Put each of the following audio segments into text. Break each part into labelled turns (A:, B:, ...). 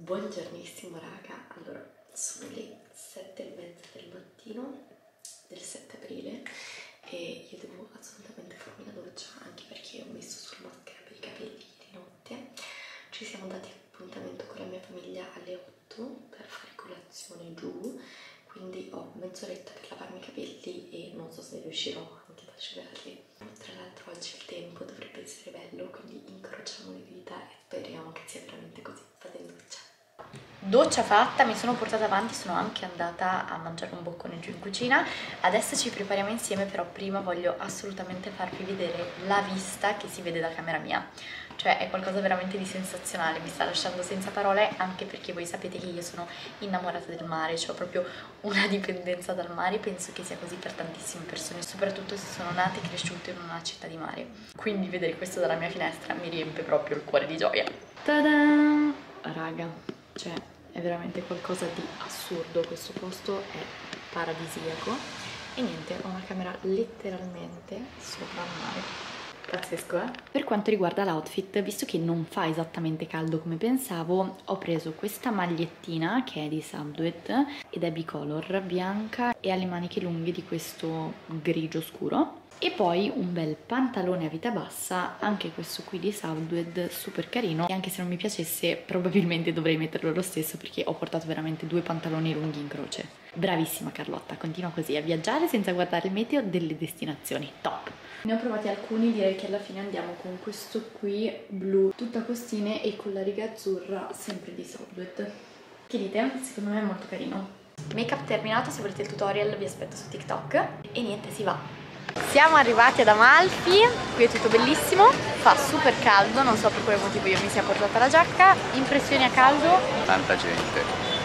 A: Buongiornissimo raga, allora sono le 7:30 del mattino del 7 aprile e io devo assolutamente farmi la doccia, anche perché ho messo sul maschera per i capelli ieri notte. Ci siamo dati appuntamento con la mia famiglia alle 8 per fare colazione giù, quindi ho mezz'oretta per lavarmi i capelli e non so se riuscirò anche ad asciugarli. Tra l'altro oggi il tempo dovrebbe essere bello, quindi incrociamo le dita e speriamo che sia veramente così. Vado in doccia. Doccia fatta, mi sono portata avanti, sono anche andata a mangiare un boccone giù in cucina. Adesso ci prepariamo insieme, però prima voglio assolutamente farvi vedere la vista che si vede da camera mia. Cioè è qualcosa veramente di sensazionale, mi sta lasciando senza parole, anche perché voi sapete che io sono innamorata del mare, ho proprio una dipendenza dal mare, penso che sia così per tantissime persone, soprattutto se sono nate e cresciute in una città di mare. Quindi vedere questo dalla mia finestra mi riempie proprio il cuore di gioia. Ta-da! Raga, cioè è veramente qualcosa di assurdo, questo posto è paradisiaco e niente, ho una camera letteralmente sopra il mare. Pazzesco, eh? Per quanto riguarda l'outfit, visto che non fa esattamente caldo come pensavo, ho preso questa magliettina che è di Subdued ed è bicolor, bianca e ha le maniche lunghe di questo grigio scuro. E poi un bel pantalone a vita bassa, anche questo qui di Subdued, super carino. E anche se non mi piacesse, probabilmente dovrei metterlo lo stesso, perché ho portato veramente due pantaloni lunghi in croce. Bravissima Carlotta, continua così a viaggiare senza guardare il meteo delle destinazioni. Top! Ne ho provati alcuni, direi che alla fine andiamo con questo qui blu, tutta costine e con la riga azzurra, sempre di Subdued. Che dite? Secondo me è molto carino. Make up terminato, se volete il tutorial vi aspetto su TikTok. E niente, si va! Siamo arrivati ad Amalfi, qui è tutto bellissimo, fa super caldo, non so per quale motivo io mi sia portata la giacca. Impressioni a caldo?
B: Tanta gente.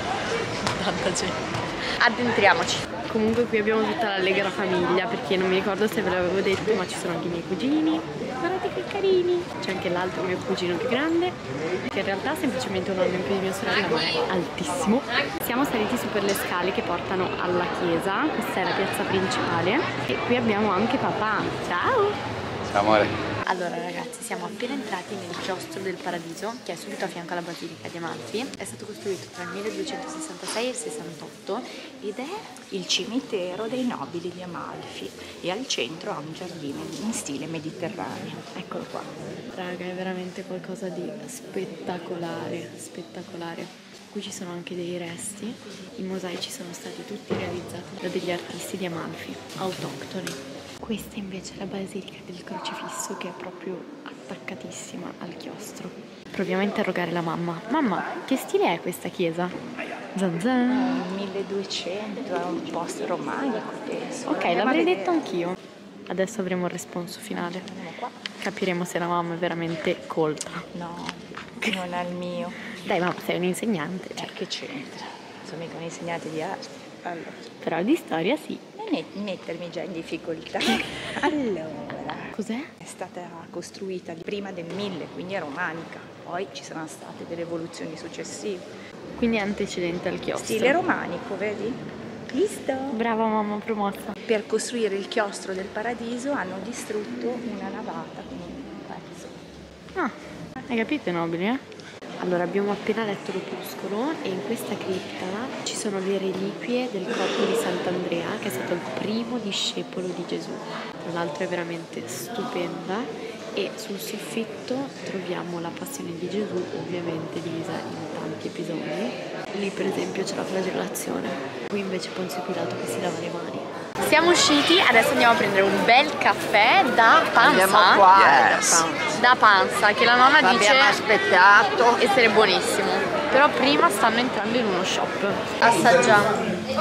A: Tanta gente. Addentriamoci.
C: Comunque qui abbiamo tutta l'allegra famiglia, perché non mi ricordo se ve l'avevo detto, ma ci sono anche i miei cugini. Guardate che carini! C'è anche l'altro mio cugino più grande, che in realtà è semplicemente un anno in più di mia sorella, ma è altissimo. Siamo saliti su per le scale che portano alla chiesa, questa è la piazza principale, e qui abbiamo anche papà. Ciao!
B: Ciao amore.
A: Allora ragazzi, siamo appena entrati nel chiostro del Paradiso, che è subito a fianco alla Basilica di Amalfi. È stato costruito tra il 1266 e il 68 ed è
D: il cimitero dei nobili di Amalfi, e al centro ha un giardino in stile mediterraneo. Eccolo qua.
C: Raga, è veramente qualcosa di spettacolare, spettacolare. Qui ci sono anche dei resti, i mosaici sono stati tutti realizzati da degli artisti di Amalfi, autoctoni. Questa invece è la Basilica del Crocifisso, che è proprio attaccatissima al chiostro. Proviamo a interrogare la mamma. Mamma, che stile è questa chiesa? Zan zan.
D: 1200, è un posto romanico, penso.
C: Ok, l'avrei detto anch'io. Adesso avremo il responso finale. Capiremo se la mamma è veramente colta.
D: No, non è il mio.
C: Dai mamma, sei un'insegnante. Cioè.
D: Che c'entra? Sono mica un insegnante di arte. Allora.
C: Però di storia sì.
D: Mettermi già in difficoltà. Allora,
C: cos'è?
D: è stata costruita prima del 1000, quindi è romanica. Poi ci saranno state delle evoluzioni successive.
C: Quindi è antecedente al chiostro.
D: Stile romanico, vedi? Visto?
C: Brava mamma, promossa.
D: Per costruire il chiostro del Paradiso hanno distrutto una navata con un pezzo.
C: Ah, hai capito, nobili, eh? Allora, abbiamo appena letto l'opuscolo e in questa cripta ci sono le reliquie del corpo di Sant'Andrea, che è stato il primo discepolo di Gesù. Tra l'altro è veramente stupenda, e sul soffitto troviamo la passione di Gesù, ovviamente divisa in tanti episodi. Lì per esempio c'è la flagellazione, qui invece Ponzio Pilato che si lava le mani. Siamo usciti, adesso andiamo a prendere un bel caffè da Panza.
D: Andiamo qua,
B: Yes.
C: Da Panza, che la nonna dice
D: abbiamo aspettato.
C: essere buonissimo. Però prima stanno entrando in uno shop. Assaggiamo.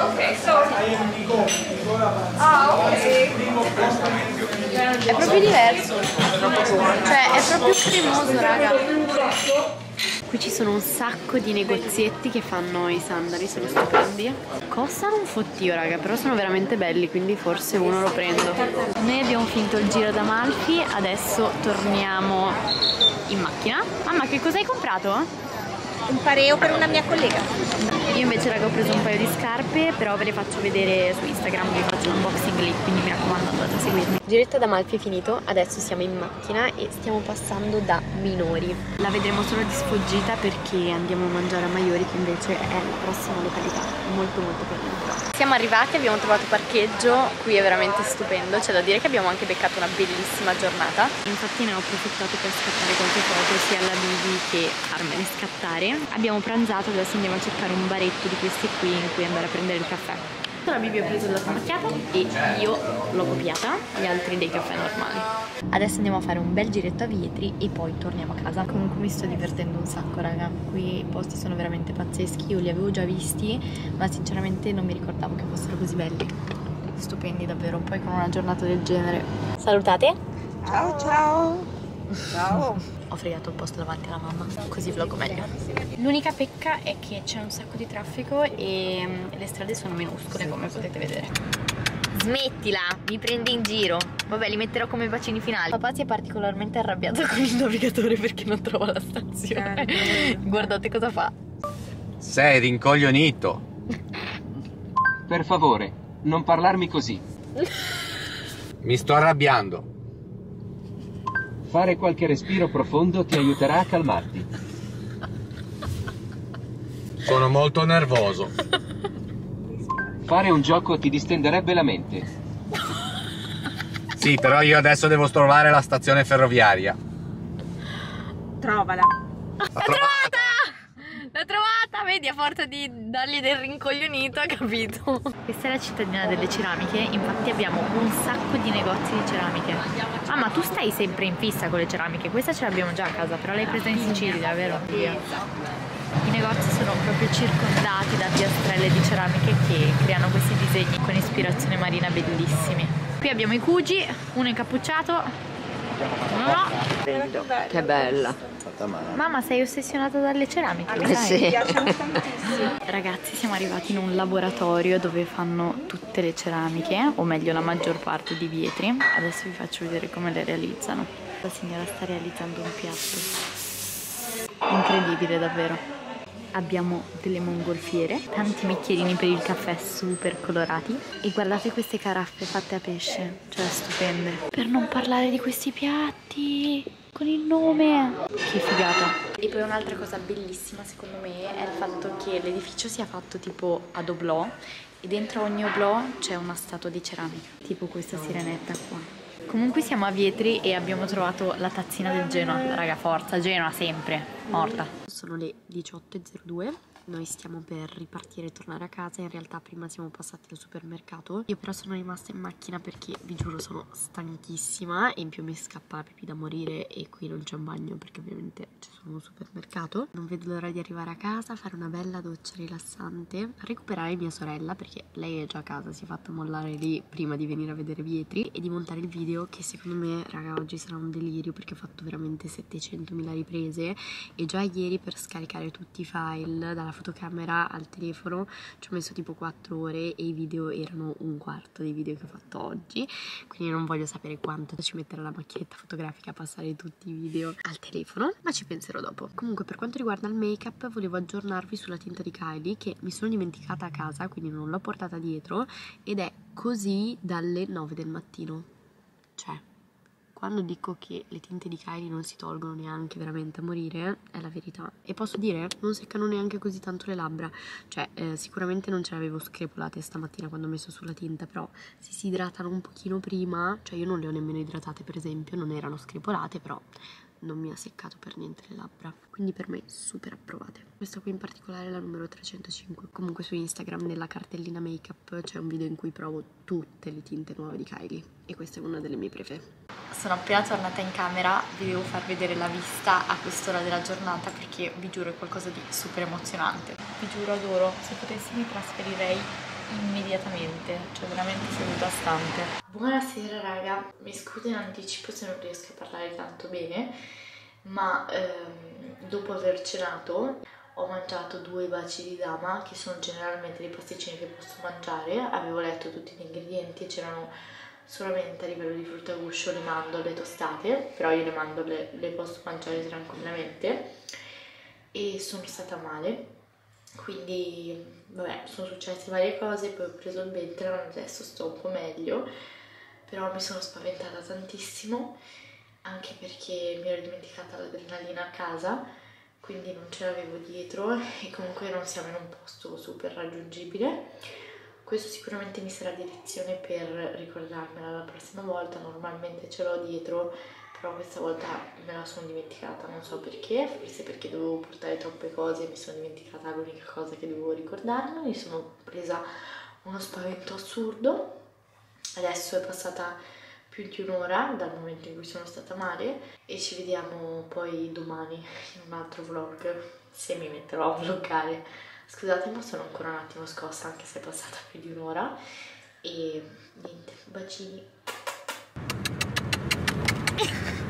C: È proprio diverso. Cioè è proprio cremoso, raga. Qui ci sono un sacco di negozietti che fanno i sandali, sono stupendi. Costano un fottio, raga, però sono veramente belli, quindi forse uno lo prendo. Noi abbiamo finito il giro ad Amalfi, adesso torniamo in macchina. Mamma, che cosa hai comprato?
D: Un pareo per una mia collega.
C: Io invece, raga, ho preso un paio di scarpe, però ve le faccio vedere su Instagram, vi faccio faccio l'unboxing lì, quindi mi raccomando andate a seguirmi. Giretto ad Amalfi è finito, adesso siamo in macchina e stiamo passando da Minori. La vedremo solo di sfuggita perché andiamo a mangiare a Maiori, che invece è la prossima località, molto molto carina. Siamo arrivati, abbiamo trovato parcheggio, qui è veramente stupendo, c'è da dire che abbiamo anche beccato una bellissima giornata. Infatti ne ho approfittato per scattare qualche foto sia alla Bibi che farmele scattare. Abbiamo pranzato, adesso andiamo a cercare un baretto di questi qui in cui andare a prendere il caffè. La Bibi ha preso il latte macchiato e io l'ho copiata, gli altri dei caffè normali. Adesso andiamo a fare un bel giretto a Vietri e poi torniamo a casa. Comunque mi sto divertendo un sacco, raga. Qui i posti sono veramente pazzeschi, io li avevo già visti, ma sinceramente non mi ricordavo che fossero così belli. Stupendi davvero, poi con una giornata del genere. Salutate!
D: Ciao ciao! Ciao!
C: Ho fregato il posto davanti alla mamma, così vloggo meglio. L'unica pecca è che c'è un sacco di traffico e le strade sono minuscole, come potete vedere. Smettila, mi prendi in giro. Vabbè, li metterò come bacini finali. Papà si è particolarmente arrabbiato con il navigatore perché non trova la stazione. Guardate cosa fa.
B: Sei rincoglionito.
E: Per favore, non parlarmi così.
B: Mi sto arrabbiando.
E: Fare qualche respiro profondo ti aiuterà a calmarti.
B: Sono molto nervoso.
E: Fare un gioco ti distenderebbe la mente.
B: Sì, però io adesso devo trovare la stazione ferroviaria.
D: Trovala!
B: L'ho trovata!
C: L'ho trovata, vedi, a forza di dargli del rincoglionito, ha capito. Questa è la cittadina delle ceramiche, infatti abbiamo un sacco di negozi di ceramiche. Ah, ma tu stai sempre in fissa con le ceramiche, questa ce l'abbiamo già a casa, però l'hai presa in Sicilia, vero? I negozi sono proprio circondati da piastrelle di ceramiche che creano questi disegni con ispirazione marina bellissimi. Qui abbiamo i cugi, uno incappucciato, uno no.
F: Che bella.
C: Mamma, sei ossessionata dalle ceramiche, lo sai?
F: Sì.
D: Mi piacciono tantissimo.
C: Ragazzi, siamo arrivati in un laboratorio dove fanno tutte le ceramiche, o meglio la maggior parte di Vietri. Adesso vi faccio vedere come le realizzano. La signora sta realizzando un piatto incredibile davvero. Abbiamo delle mongolfiere, tanti bicchierini per il caffè super colorati e guardate queste caraffe fatte a pesce, cioè stupende. Per non parlare di questi piatti con il nome, che figata. E poi un'altra cosa bellissima secondo me è il fatto che l'edificio sia fatto tipo ad oblò e dentro ogni oblò c'è una statua di ceramica, tipo questa sirenetta qua. Comunque siamo a Vietri e abbiamo trovato la tazzina del Genoa. Raga, forza, Genoa sempre, morta. Sono le 18:02. Noi stiamo per ripartire e tornare a casa. In realtà prima siamo passati al supermercato. Io però sono rimasta in macchina perché vi giuro sono stanchissima e in più mi scappa la pipì da morire e qui non c'è un bagno perché ovviamente c'è solo un supermercato. Non vedo l'ora di arrivare a casa, fare una bella doccia rilassante, recuperare mia sorella perché lei è già a casa, si è fatta mollare lì prima di venire a vedere Vietri, e di montare il video che secondo me, raga, oggi sarà un delirio perché ho fatto veramente 700.000 riprese e già ieri per scaricare tutti i file dalla fotocamera al telefono ci ho messo tipo 4 ore e i video erano un quarto dei video che ho fatto oggi, quindi non voglio sapere quanto ci metterà la macchinetta fotografica a passare tutti i video al telefono, ma ci penserò dopo. Comunque per quanto riguarda il make up volevo aggiornarvi sulla tinta di Kylie che mi sono dimenticata a casa, quindi non l'ho portata dietro ed è così dalle 9 del mattino. Cioè, quando dico che le tinte di Kylie non si tolgono neanche veramente a morire, è la verità. E posso dire, non seccano neanche così tanto le labbra. Cioè, sicuramente non ce le avevo screpolate stamattina quando ho messo sulla tinta, però se si idratano un pochino prima, cioè io non le ho nemmeno idratate per esempio, non erano screpolate, però non mi ha seccato per niente le labbra, quindi per me super approvate. Questa qui in particolare è la numero 305. Comunque su Instagram nella cartellina make up c'è un video in cui provo tutte le tinte nuove di Kylie e questa è una delle mie preferite. Sono appena tornata in camera, vi devo far vedere la vista a quest'ora della giornata perché vi giuro è qualcosa di super emozionante. Vi giuro, adoro, se potessi mi trasferirei immediatamente, cioè veramente seduta stante. Buonasera raga, mi scuso in anticipo se non riesco a parlare tanto bene, ma dopo aver cenato ho mangiato 2 baci di dama che sono generalmente dei pasticcini che posso mangiare. Avevo letto tutti gli ingredienti e c'erano solamente a livello di frutta a guscio le mandorle tostate, però io le mandorle le posso mangiare tranquillamente e sono stata male.
A: quindi vabbè, sono successe varie cose, poi ho preso il Ventolin, adesso sto un po' meglio, però mi sono spaventata tantissimo, anche perché mi ero dimenticata l'adrenalina a casa, quindi non ce l'avevo dietro e comunque non siamo in un posto super raggiungibile. Questo sicuramente mi sarà di lezione per ricordarmela la prossima volta. Normalmente ce l'ho dietro, però questa volta me la sono dimenticata, non so perché, forse perché dovevo portare troppe cose e mi sono dimenticata l'unica cosa che dovevo ricordarmi. Mi sono presa uno spavento assurdo. Adesso è passata più di un'ora dal momento in cui sono stata male e ci vediamo poi domani in un altro vlog, se mi metterò a vloggare. Scusate, ma sono ancora un attimo scossa anche se è passata più di un'ora e niente, bacini.